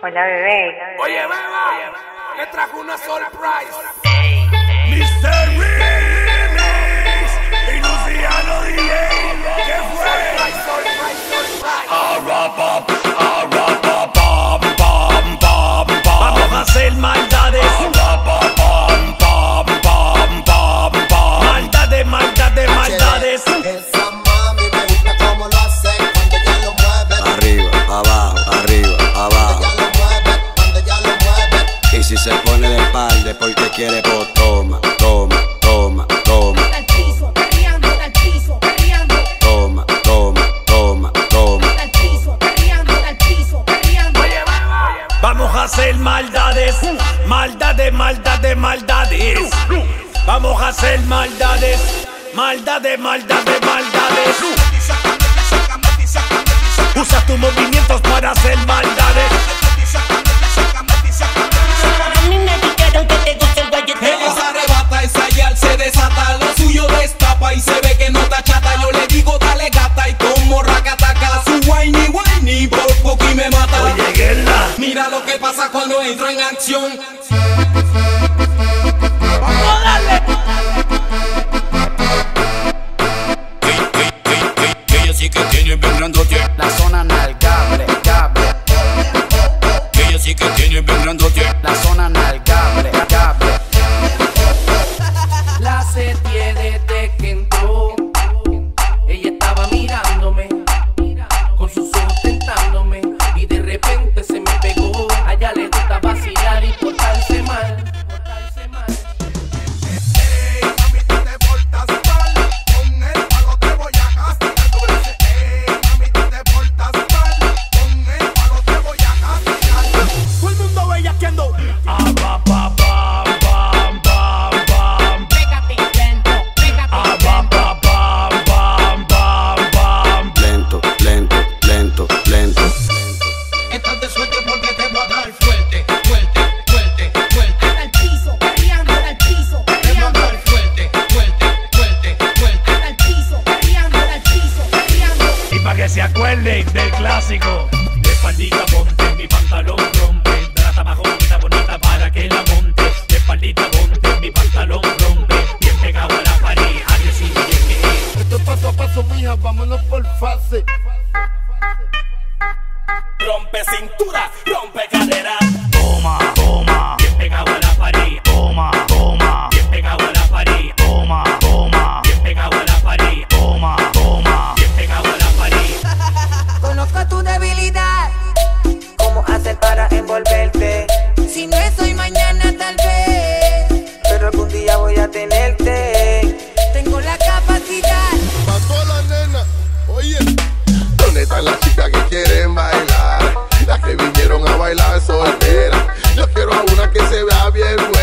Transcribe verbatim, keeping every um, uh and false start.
Hola, bebé. Oye, beba, le trajo una surprise. mister Remix y Luciano D J. ¿Qué fue? Surprise, surprise, Arrapap, arrapap, pam, pam, pam, pam. Vamos a hacer maldades. Arrapap, pam, pam, pam, pam, pam. Maldades, maldades, maldades. Esa mami me gusta como lo hace cuando ella lo mueve. Arriba, abajo, arriba, abajo. Cuando ella lo mueve, cuando ella lo mueve. Y si se pone de espalda porque quiere, pues toma, toma, toma, toma. Al piso, perreando, al piso, perreando. Toma, toma, toma, toma. Al piso, perreando, al piso, perreando. oye, beba. Vamos a hacer maldades, maldades, maldades, maldades. Vamos a hacer maldades, maldades, maldades, maldades. Usa tus movimientos para hacer maldades. A mí me dijeron que te gusta el galleteo. Ella se arrebata, esa yal se desata, lo suyo destapa y se ve que no está chata. Yo le digo dale gata y como racataca, su whiny whiny por poco y me mata. Oye, guerra. Mira lo que pasa cuando entro en acción. Vamos a darle. Ella sí que tiene bien grandote, La zona nalgable, gable. ella sí que tiene bien grandote. La zona nalgable, gable. La setié desde que entró. Ella estaba mirándome, con sus ojos tentándome, y de repente se me pegó. A ella le gusta vacilar y portarse mal. Portarse mal. Ey, mami, tú te portas mal. Con el palo te voy a castigar. Tú me dices, ey, mami, tú te portas mal. Con el palo te voy a castigar. Todo el mundo bellaqueando. Arrapap, pam, pam, pam, pam. Pégate lento, pégate Arrapap, pam, pam, pam, pam. Lento, lento, lento, lento. Estás de suerte porque te voy a dar fuerte, fuerte, fuerte, fuerte. al piso, perreando, al piso, Te voy a perreando. dar fuerte, fuerte, fuerte, fuerte. Al piso, perreando, al piso, perreando. Y para que se acuerden del clásico, de espaldita ponte, mi pantalón rompe. Trata más bonita, bonita para que la monte. De espaldita ponte, mi pantalón rompe. Bien pegado a la pared, agresivo y es que es. Esto es paso a paso, mija, vámonos por fase. Rompe cintura, rompe cadera. Toma, toma, bien pegado a la pared. Toma, toma, bien pegado a la pared. Toma, toma, bien pegado a la pared. Toma, toma, bien pegado a la pared. Conozco tu debilidad. ¿Cómo hacer para envolverte? Si no es hoy, mañana tal vez. Pero algún día voy a tenerte. Tengo la capacidad. Pa' todas las nenas, oye. ¿Dónde están las chicas que quieren bailar? Las que vinieron a bailar solteras. Yo quiero a una que se vea bien